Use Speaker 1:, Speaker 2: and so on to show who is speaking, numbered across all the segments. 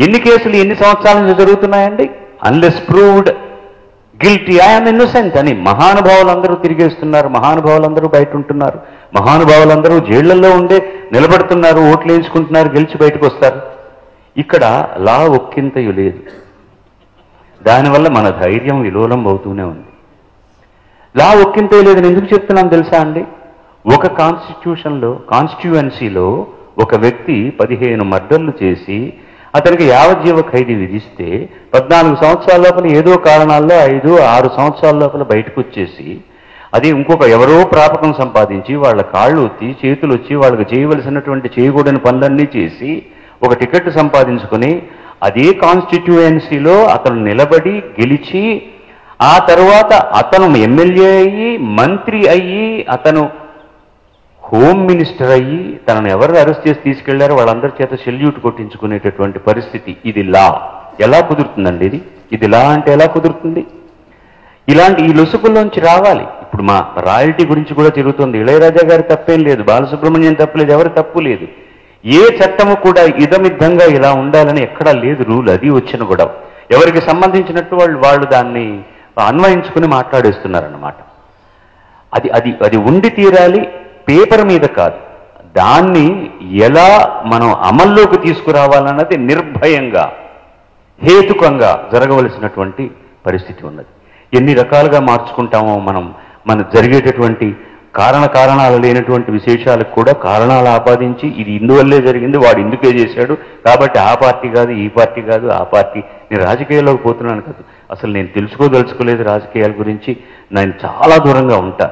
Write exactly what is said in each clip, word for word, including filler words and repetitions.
Speaker 1: ఎన్ని కేసులు ఎన్ని సంవత్సరాల నుంచి జరుగుతున్నాయండి? Unless proved guilty I'm innocent అని మహానుభావులందరూ తిరిగేస్తున్నారు, మహానుభావులందరూ బయట ఉంటున్నారు, మహానుభావులందరూ జైళ్లలో ఉండే నిలబడుతున్నారు, ఓట్లు వేయించుకుంటున్నారు, గెలిచి బయటకు వస్తారు. ఇక్కడ లా ఒక్కింతయు లేదు. దానివల్ల మన ధైర్యం విలోలం అవుతూనే ఉంది. లా ఒక్కింతయు లేదని ఎందుకు చెప్తున్నాను తెలుసా అండి? ఒక కాన్స్టిట్యూషన్లో కాన్స్టిట్యుయెన్సీలో ఒక వ్యక్తి పదిహేను మర్డర్లు చేసి అతనికి యావజ్జీవ ఖైదీ విధిస్తే పద్నాలుగు సంవత్సరాల లోపల ఏదో కారణాల్లో ఐదు ఆరు సంవత్సరాల లోపల బయటకు వచ్చేసి అది ఇంకొక ఎవరో ప్రాపకం సంపాదించి వాళ్ళ కాళ్ళు వచ్చి చేతులు వచ్చి వాళ్ళకి చేయవలసినటువంటి చేయకూడని పనులన్నీ చేసి ఒక టికెట్ సంపాదించుకొని అదే కాన్స్టిట్యుయెన్సీలో అతను నిలబడి గెలిచి ఆ తర్వాత అతను ఎమ్మెల్యే అయ్యి మంత్రి అయ్యి అతను హోమ్ మినిస్టర్ అయ్యి తనను ఎవరు అరెస్ట్ చేసి తీసుకెళ్లారో వాళ్ళందరి చేత సెల్యూట్ కొట్టించుకునేటటువంటి పరిస్థితి. ఇది లా. ఎలా కుదురుతుందండి ఇది? ఇది లా అంటే ఎలా కుదురుతుంది? ఇలాంటి ఈ లొసుకుల్లోంచి రావాలి. ఇప్పుడు మా రాయల్టీ గురించి కూడా తిరుగుతుంది. ఇళయరాజా గారి తప్పేం లేదు, బాలసుబ్రహ్మణ్యం తప్పులేదు, ఎవరి తప్పు లేదు. ఏ చట్టము కూడా ఇదమిద్దంగా ఇలా ఉండాలని ఎక్కడా లేదు రూల్. అది వచ్చిన గొడవ. ఎవరికి సంబంధించినట్టు వాళ్ళు వాళ్ళు దాన్ని అన్వయించుకుని మాట్లాడేస్తున్నారన్నమాట. అది అది అది ఉండి తీరాలి, పేపర్ మీద కాదు. దాన్ని ఎలా మనం అమల్లోకి తీసుకురావాలన్నది నిర్భయంగా హేతుకంగా జరగవలసినటువంటి పరిస్థితి ఉన్నది. ఎన్ని రకాలుగా మార్చుకుంటామో మనం మన జరిగేటటువంటి కారణ కారణాలు లేనటువంటి విశేషాలకు కూడా కారణాలు ఆపాదించి ఇది ఇందువల్లే జరిగింది, వాడు ఇందుకే చేశాడు కాబట్టి ఆ పార్టీ కాదు ఈ పార్టీ కాదు ఆ పార్టీ. నేను రాజకీయాల్లోకి పోతున్నాను కాదు, అసలు నేను తెలుసుకోదలుచుకోలేదు రాజకీయాల గురించి, నేను చాలా దూరంగా ఉంటా.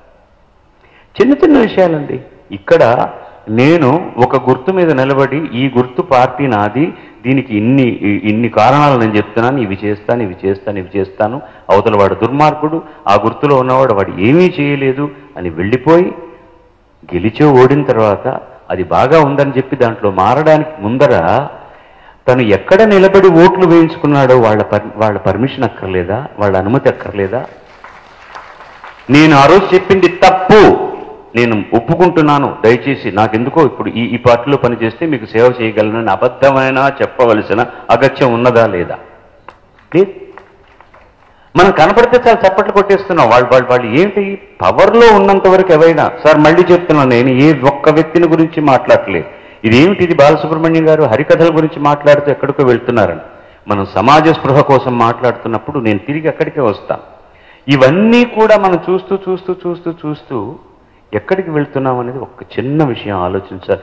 Speaker 1: చిన్న చిన్న విషయాలండి. ఇక్కడ నేను ఒక గుర్తు మీద నిలబడి ఈ గుర్తు పార్టీ నాది, దీనికి ఇన్ని ఇన్ని కారణాలు నేను చెప్తున్నాను, ఇవి చేస్తాను ఇవి చేస్తాను ఇవి చేస్తాను, అవతల వాడు దుర్మార్గుడు, ఆ గుర్తులో ఉన్నవాడు వాడు ఏమీ చేయలేదు అని వెళ్ళిపోయి గెలిచో ఓడిన తర్వాత అది బాగా ఉందని చెప్పి దాంట్లో మారడానికి ముందర తను ఎక్కడ నిలబడి ఓట్లు వేయించుకున్నాడో వాళ్ళ వాళ్ళ పర్మిషన్ అక్కర్లేదా, వాళ్ళ అనుమతి అక్కర్లేదా? నేను ఆ రోజు చెప్పింది తప్పు, నేను ఒప్పుకుంటున్నాను, దయచేసి నాకెందుకో ఇప్పుడు ఈ ఈ పార్టీలో పనిచేస్తే మీకు సేవ చేయగలనని అబద్ధమైనా చెప్పవలసిన అగత్యం ఉన్నదా లేదా? లేదు. మనం కనపడితే చాలా చప్పట్లు కొట్టేస్తున్నాం. వాళ్ళు వాళ్ళు వాళ్ళు ఏంటి పవర్లో ఉన్నంత వరకు ఎవరైనా, సార్ మళ్ళీ చెప్తున్నాను, నేను ఏ ఒక్క వ్యక్తిని గురించి మాట్లాడలేదు. ఇదేమిటి ఇది బాలసుబ్రహ్మణ్యం గారు హరికథల గురించి మాట్లాడుతూ ఎక్కడికో వెళ్తున్నారని. మనం సమాజ స్పృహ కోసం మాట్లాడుతున్నప్పుడు నేను తిరిగి అక్కడికే వస్తాను. ఇవన్నీ కూడా మనం చూస్తూ చూస్తూ చూస్తూ చూస్తూ ఎక్కడికి వెళ్తున్నాం అనేది ఒక చిన్న విషయం ఆలోచించాలి.